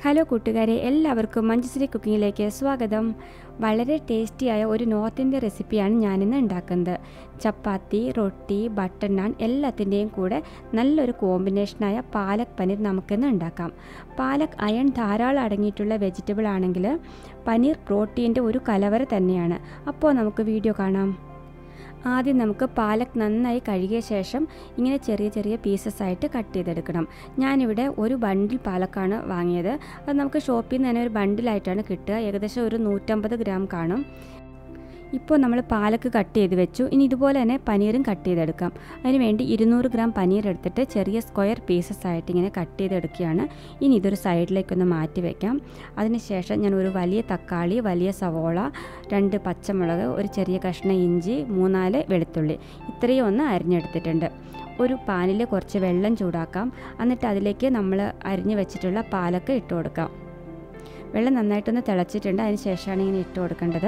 Hello കൂട്ടുകാരെ, എല്ലാവർക്കും മഞ്ജുശ്രീ കുക്കിങ്ങിലേക്ക് സ്വാഗതം. വളരെ ടേസ്റ്റിയായ ഒരു നോർത്ത് ഇന്ത്യൻ റെസിപ്പിയാണ് ഞാനിന്ന് ഉണ്ടാക്കുന്നത്. ചപ്പാത്തി, റൊട്ടി, ബട്ടർ നാൻ എല്ലാത്തിൻ്റെയും കൂടെ നല്ലൊരു കോമ്പിനേഷനായ പാലക് പനീർ നമുക്കിന്ന് ഉണ്ടാക്കാം. പാലക് അയൺ ധാരാളം അടങ്ങിയിട്ടുള്ള വെജിറ്റബിൾ ആണെങ്കിൽ പനീർ പ്രോട്ടീൻ്റെ ഒരു കലവറ തന്നെയാണ്. അപ്പോൾ നമുക്ക് വീഡിയോ കാണാം. ആദ്യം നമുക്ക് പാലക് നന്നായി കഴുകിയ ശേഷം ഇങ്ങനെ ചെറിയ ചെറിയ പീസസ് ആയിട്ട് കട്ട് ചെയ്തെടുക്കണം. ഞാനിവിടെ ഒരു ബണ്ടിൽ പാലക്കാണ് വാങ്ങിയത്. അത് നമുക്ക് ഷോപ്പിൽ നിന്ന് തന്നെ ഒരു ബണ്ടിലായിട്ടാണ് കിട്ടുക. ഏകദേശം ഒരു 150 ഗ്രാം കാണും. ഇപ്പോൾ നമ്മൾ പാലക്ക് കട്ട് ചെയ്ത് വെച്ചു. ഇനി ഇതുപോലെ തന്നെ പനീറും കട്ട് ചെയ്തെടുക്കാം. അതിനുവേണ്ടി 200 ഗ്രാം പനീർ എടുത്തിട്ട് ചെറിയ സ്ക്വയർ പീസസ് ആയിട്ട് ഇങ്ങനെ കട്ട് ചെയ്തെടുക്കുകയാണ്. ഇനി ഇതൊരു സൈഡിലേക്കൊന്ന് മാറ്റി വയ്ക്കാം. അതിനുശേഷം ഞാൻ ഒരു വലിയ തക്കാളി, വലിയ സവോള, 2 പച്ചമുളക്, ഒരു ചെറിയ കഷ്ണം ഇഞ്ചി, 3-4 വെളുത്തുള്ളി ഇത്രയും ഒന്ന് അരിഞ്ഞെടുത്തിട്ടുണ്ട്. ഒരു പാനിൽ കുറച്ച് വെള്ളം ചൂടാക്കാം. എന്നിട്ട് അതിലേക്ക് നമ്മൾ അരിഞ്ഞു വെച്ചിട്ടുള്ള പാലക്ക് ഇട്ട് കൊടുക്കാം. വെള്ളം നന്നായിട്ടൊന്ന് തിളച്ചിട്ടുണ്ട്. അതിന് ശേഷമാണ് ഇങ്ങനെ ഇട്ട് കൊടുക്കേണ്ടത്.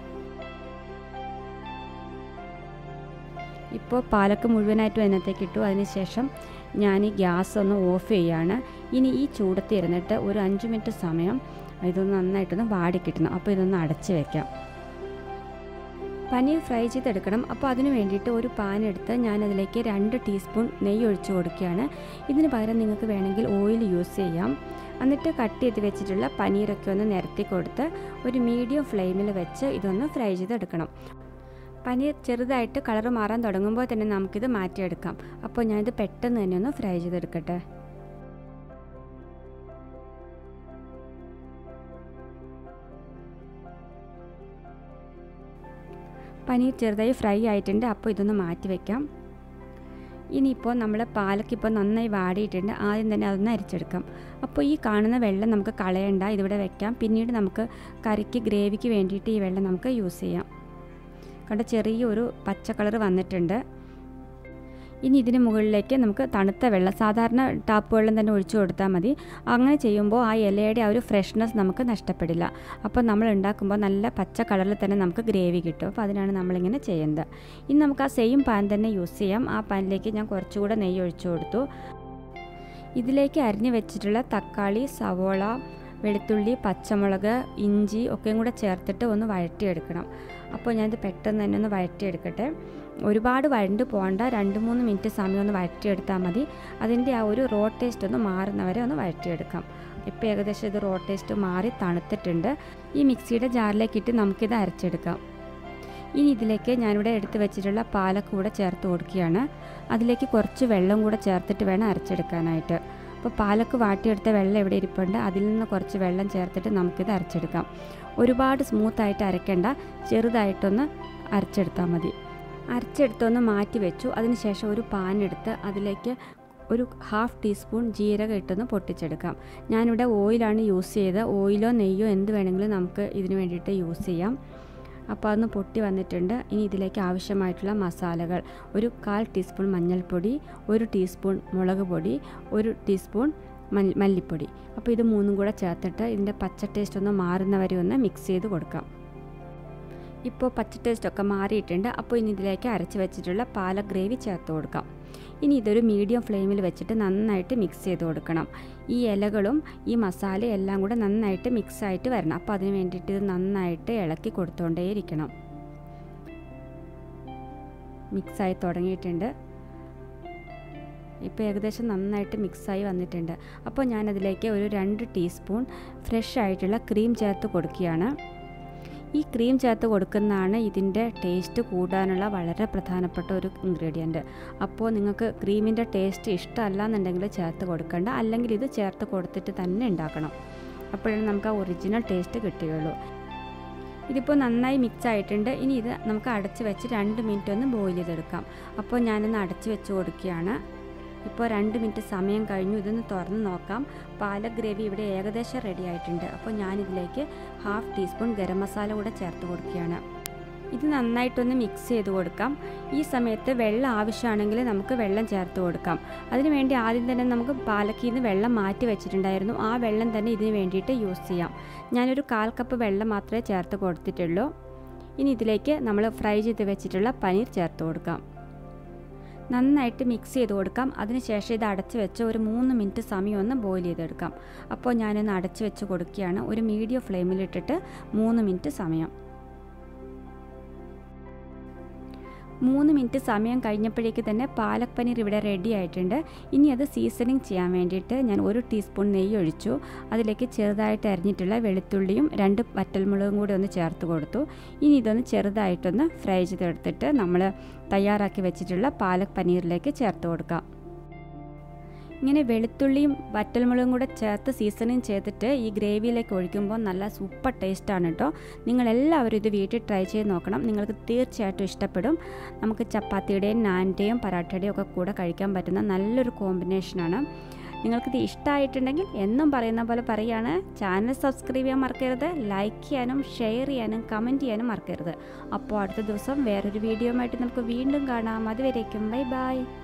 ഇപ്പോൾ പാലക്ക് മുഴുവനായിട്ടും അതിനകത്തേക്ക് ഇട്ടു. അതിനുശേഷം ഞാൻ ഈ ഗ്യാസ് ഒന്ന് ഓഫ് ചെയ്യുകയാണ്. ഇനി ഈ ചൂടത്ത് ഇരുന്നിട്ട് ഒരു 5 മിനിറ്റ് സമയം ഇതൊന്ന് നന്നായിട്ടൊന്ന് വാടിക്കിട്ടണം. അപ്പോൾ ഇതൊന്ന് അടച്ച് വയ്ക്കാം. പനീർ ഫ്രൈ ചെയ്തെടുക്കണം. അപ്പോൾ അതിന് വേണ്ടിയിട്ട് ഒരു പാൻ എടുത്ത് ഞാനതിലേക്ക് 2 ടീസ്പൂൺ നെയ്യ് ഒഴിച്ച് കൊടുക്കുകയാണ്. ഇതിന് പകരം നിങ്ങൾക്ക് വേണമെങ്കിൽ ഓയിൽ യൂസ് ചെയ്യാം. എന്നിട്ട് കട്ട് ചെയ്ത് വെച്ചിട്ടുള്ള പനീറൊക്കെ ഒന്ന് നിരത്തി കൊടുത്ത് ഒരു മീഡിയം ഫ്ലെയിമിൽ വെച്ച് ഇതൊന്ന് ഫ്രൈ ചെയ്തെടുക്കണം. പനീർ ചെറുതായിട്ട് കളർ മാറാൻ തുടങ്ങുമ്പോൾ തന്നെ നമുക്കിത് മാറ്റിയെടുക്കാം. അപ്പോൾ ഞാനിത് പെട്ടെന്ന് തന്നെ ഒന്ന് ഫ്രൈ ചെയ്തെടുക്കട്ടെ. പനീർ ചെറുതായി ഫ്രൈ ആയിട്ടുണ്ട്. അപ്പോൾ ഇതൊന്ന് മാറ്റി വയ്ക്കാം. ഇനിയിപ്പോൾ നമ്മൾ പാലക്കിപ്പോൾ നന്നായി വാടിയിട്ടുണ്ട്. ആദ്യം തന്നെ അതൊന്ന് അരിച്ചെടുക്കാം. അപ്പോൾ ഈ കാണുന്ന വെള്ളം നമുക്ക് കളയണ്ട, ഇതിവിടെ വെക്കാം. പിന്നീട് നമുക്ക് കറിക്ക് ഗ്രേവിക്ക് വേണ്ടിയിട്ട് ഈ വെള്ളം നമുക്ക് യൂസ് ചെയ്യാം. കണ്ട ചെറിയൊരു പച്ച കളർ വന്നിട്ടുണ്ട്. ഇനി ഇതിന് മുകളിലേക്ക് നമുക്ക് തണുത്ത വെള്ളം, സാധാരണ ടാപ്പ് വെള്ളം തന്നെ ഒഴിച്ചു കൊടുത്താൽ മതി. അങ്ങനെ ചെയ്യുമ്പോൾ ആ ഇലയുടെ ആ ഒരു ഫ്രഷ്നെസ് നമുക്ക് നഷ്ടപ്പെടില്ല. അപ്പോൾ നമ്മൾ ഉണ്ടാക്കുമ്പോൾ നല്ല പച്ച കളറിൽ തന്നെ നമുക്ക് ഗ്രേവി കിട്ടും. അപ്പോൾ അതിനാണ് നമ്മളിങ്ങനെ ചെയ്യുന്നത്. ഇനി നമുക്ക് ആ സെയിം പാൻ തന്നെ യൂസ് ചെയ്യാം. ആ പാനിലേക്ക് ഞാൻ കുറച്ചുകൂടെ നെയ്യ് ഒഴിച്ചു കൊടുത്തു. ഇതിലേക്ക് അരിഞ്ഞു വെച്ചിട്ടുള്ള തക്കാളി, സവോള, വെളുത്തുള്ളി, പച്ചമുളക്, ഇഞ്ചി ഒക്കെയും കൂടെ ചേർത്തിട്ട് ഒന്ന് വഴറ്റിയെടുക്കണം. അപ്പോൾ ഞാനിത് പെട്ടെന്ന് തന്നെ ഒന്ന് വഴറ്റിയെടുക്കട്ടെ. ഒരുപാട് വഴണ്ട് പോകണ്ട, 2-3 മിനിറ്റ് സമയം ഒന്ന് വഴറ്റിയെടുത്താൽ മതി. അതിൻ്റെ ആ ഒരു റോ ടേസ്റ്റ് ഒന്ന് മാറുന്നവരെ ഒന്ന് വഴറ്റിയെടുക്കാം. ഇപ്പോൾ ഏകദേശം ഇത് റോ ടേസ്റ്റ് മാറി തണുത്തിട്ടുണ്ട്. ഈ മിക്സിയുടെ ജാറിലേക്കിട്ട് നമുക്കിത് അരച്ചെടുക്കാം. ഇനി ഇതിലേക്ക് ഞാനിവിടെ എടുത്ത് വെച്ചിട്ടുള്ള പാലക്ക് കൂടെ ചേർത്ത് കൊടുക്കുകയാണ്. അതിലേക്ക് കുറച്ച് വെള്ളം കൂടെ ചേർത്തിട്ട് വേണം അരച്ചെടുക്കാനായിട്ട്. അപ്പോൾ പാലക്ക് വാട്ടിയെടുത്ത വെള്ളം എവിടെ ഇരിപ്പുണ്ട്, അതിൽ നിന്ന് കുറച്ച് വെള്ളം ചേർത്തിട്ട് നമുക്കിത് അരച്ചെടുക്കാം. ഒരുപാട് സ്മൂത്തായിട്ട് അരയ്ക്കേണ്ട, ചെറുതായിട്ടൊന്ന് അരച്ചെടുത്താൽ മതി. അരച്ചെടുത്തൊന്ന് മാറ്റി വെച്ചു. അതിനുശേഷം ഒരു പാൻ എടുത്ത് അതിലേക്ക് ഒരു 1/2 ടീസ്പൂൺ ജീരകം ഇട്ടൊന്ന് പൊട്ടിച്ചെടുക്കാം. ഞാനിവിടെ ഓയിലാണ് യൂസ് ചെയ്തത്. ഓയിലോ നെയ്യോ എന്ത് വേണമെങ്കിലും നമുക്ക് ഇതിന് വേണ്ടിയിട്ട് യൂസ് ചെയ്യാം. അപ്പോൾ അതൊന്ന് പൊട്ടി വന്നിട്ടുണ്ട്. ഇനി ഇതിലേക്ക് ആവശ്യമായിട്ടുള്ള മസാലകൾ: ഒരു 1/4 ടീസ്പൂൺ മഞ്ഞൾപ്പൊടി, 1 ടീസ്പൂൺ മുളക് പൊടി, 1 ടീസ്പൂൺ മല്ലിപ്പൊടി. അപ്പോൾ ഇത് 3 കൂടെ ചേർത്തിട്ട് ഇതിൻ്റെ പച്ച ടേസ്റ്റ് ഒന്ന് മാറുന്നവരെ ഒന്ന് മിക്സ് ചെയ്ത് കൊടുക്കാം. ഇപ്പോൾ പച്ച ടേസ്റ്റൊക്കെ മാറിയിട്ടുണ്ട്. അപ്പോൾ ഇനി ഇതിലേക്ക് അരച്ച് വെച്ചിട്ടുള്ള പാലക് ഗ്രേവി ചേർത്ത് കൊടുക്കാം. ഇനി ഇതൊരു മീഡിയം ഫ്ലെയിമിൽ വെച്ചിട്ട് നന്നായിട്ട് മിക്സ് ചെയ്ത് കൊടുക്കണം. ഈ ഇലകളും ഈ മസാലയും എല്ലാം കൂടെ നന്നായിട്ട് മിക്സായിട്ട് വരണം. അപ്പോൾ അതിന് വേണ്ടിയിട്ട് ഇത് നന്നായിട്ട് ഇളക്കി കൊടുത്തുകൊണ്ടേയിരിക്കണം. മിക്സായി തുടങ്ങിയിട്ടുണ്ട്. ഇപ്പോൾ ഏകദേശം നന്നായിട്ട് മിക്സായി വന്നിട്ടുണ്ട്. അപ്പോൾ ഞാനതിലേക്ക് ഒരു 2 ടീസ്പൂൺ ഫ്രഷ് ആയിട്ടുള്ള ക്രീം ചേർത്ത് കൊടുക്കുകയാണ്. ഈ ക്രീം ചേർത്ത് കൊടുക്കുന്നതാണ് ഇതിൻ്റെ ടേസ്റ്റ് കൂടാനുള്ള വളരെ പ്രധാനപ്പെട്ട ഒരു ഇൻഗ്രീഡിയൻറ്റ്. അപ്പോൾ നിങ്ങൾക്ക് ക്രീമിൻ്റെ ടേസ്റ്റ് ഇഷ്ടമല്ല എന്നുണ്ടെങ്കിൽ ചേർത്ത് കൊടുക്കേണ്ട, അല്ലെങ്കിൽ ഇത് ചേർത്ത് കൊടുത്തിട്ട് തന്നെ ഉണ്ടാക്കണം. അപ്പോഴാണ് നമുക്ക് ആ ഒറിജിനൽ ടേസ്റ്റ് കിട്ടുകയുള്ളൂ. ഇതിപ്പോൾ നന്നായി മിക്സ് ആയിട്ടുണ്ട്. ഇനി ഇത് നമുക്ക് അടച്ച് വെച്ച് 2 മിനിറ്റ് ഒന്ന് ബോയിൽ ചെയ്തെടുക്കാം. അപ്പോൾ ഞാനൊന്ന് അടച്ച് വെച്ച് കൊടുക്കുകയാണ്. ഇപ്പോൾ 2 മിനിറ്റ് സമയം കഴിഞ്ഞു. ഇതൊന്ന് തുറന്ന് നോക്കാം. പാലക് ഗ്രേവി ഇവിടെ ഏകദേശം റെഡി ആയിട്ടുണ്ട്. അപ്പോൾ ഞാനിതിലേക്ക് 1/2 ടീസ്പൂൺ ഗരം മസാല കൂടെ ചേർത്ത് കൊടുക്കുകയാണ്. ഇത് നന്നായിട്ടൊന്ന് മിക്സ് ചെയ്ത് കൊടുക്കാം. ഈ സമയത്ത് വെള്ളം ആവശ്യമാണെങ്കിൽ നമുക്ക് വെള്ളം ചേർത്ത് കൊടുക്കാം. അതിനുവേണ്ടി ആദ്യം തന്നെ നമുക്ക് പാലക്കിൽ നിന്ന് വെള്ളം മാറ്റി വെച്ചിട്ടുണ്ടായിരുന്നു. ആ വെള്ളം തന്നെ ഇതിന് വേണ്ടിയിട്ട് യൂസ് ചെയ്യാം. ഞാനൊരു 1/4 കപ്പ് വെള്ളം മാത്രമേ ചേർത്ത് കൊടുത്തിട്ടുള്ളൂ. ഇനി ഇതിലേക്ക് നമ്മൾ ഫ്രൈ ചെയ്ത് വെച്ചിട്ടുള്ള പനീർ ചേർത്ത് കൊടുക്കാം. നന്നായിട്ട് മിക്സ് ചെയ്ത് കൊടുക്കാം. അതിനുശേഷം ഇത് അടച്ച് വെച്ച് ഒരു 3 മിനിറ്റ് സമയം ഒന്ന് ബോയിൽ ചെയ്തെടുക്കാം. അപ്പോൾ ഞാനൊന്ന് അടച്ച് വെച്ച് കൊടുക്കുകയാണ്. ഒരു മീഡിയം ഫ്ലെയിമിലിട്ടിട്ട് 3 മിനിറ്റ് സമയം. 3 മിനിറ്റ് സമയം കഴിഞ്ഞപ്പോഴേക്ക് തന്നെ പാലക് പനീർ ഇവിടെ റെഡി ആയിട്ടുണ്ട്. ഇനി അത് സീസണിങ് ചെയ്യാൻ വേണ്ടിയിട്ട് ഞാൻ 1 ടീസ്പൂൺ നെയ്യ് ഒഴിച്ചു. അതിലേക്ക് ചെറുതായിട്ട് അരിഞ്ഞിട്ടുള്ള വെളുത്തുള്ളിയും 2 വറ്റൽമുളകും കൂടി ഒന്ന് ചേർത്ത് കൊടുത്തു. ഇനി ഇതൊന്ന് ചെറുതായിട്ടൊന്ന് ഫ്രൈ ചെയ്തെടുത്തിട്ട് നമ്മൾ തയ്യാറാക്കി വെച്ചിട്ടുള്ള പാലക് പനീറിലേക്ക് ചേർത്ത് കൊടുക്കാം. ഇങ്ങനെ വെളുത്തുള്ളിയും വറ്റൽമുളകും കൂടെ ചേർത്ത് സീസണിങ് ചെയ്തിട്ട് ഈ ഗ്രേവിയിലേക്ക് ഒഴിക്കുമ്പോൾ നല്ല സൂപ്പർ ടേസ്റ്റാണ് കേട്ടോ. നിങ്ങളെല്ലാവരും ഇത് വീട്ടിൽ ട്രൈ ചെയ്ത് നോക്കണം. നിങ്ങൾക്ക് തീർച്ചയായിട്ടും ഇഷ്ടപ്പെടും. നമുക്ക് ചപ്പാത്തിയുടെയും നാനിൻ്റെയും പരാഠയുടെയും ഒക്കെ കൂടെ കഴിക്കാൻ പറ്റുന്ന നല്ലൊരു കോമ്പിനേഷനാണ്. നിങ്ങൾക്കിത് ഇഷ്ടമായിട്ടുണ്ടെങ്കിൽ എന്നും പറയുന്ന പോലെ പറയുകയാണ്, ചാനൽ സബ്സ്ക്രൈബ് ചെയ്യാൻ മറക്കരുത്, ലൈക്ക് ചെയ്യാനും ഷെയർ ചെയ്യാനും കമൻറ്റ് ചെയ്യാനും മറക്കരുത്. അപ്പോൾ അടുത്ത ദിവസം വേറൊരു വീഡിയോ ആയിട്ട് നമുക്ക് വീണ്ടും കാണാം. അതുവരേക്കും ബൈ ബൈ.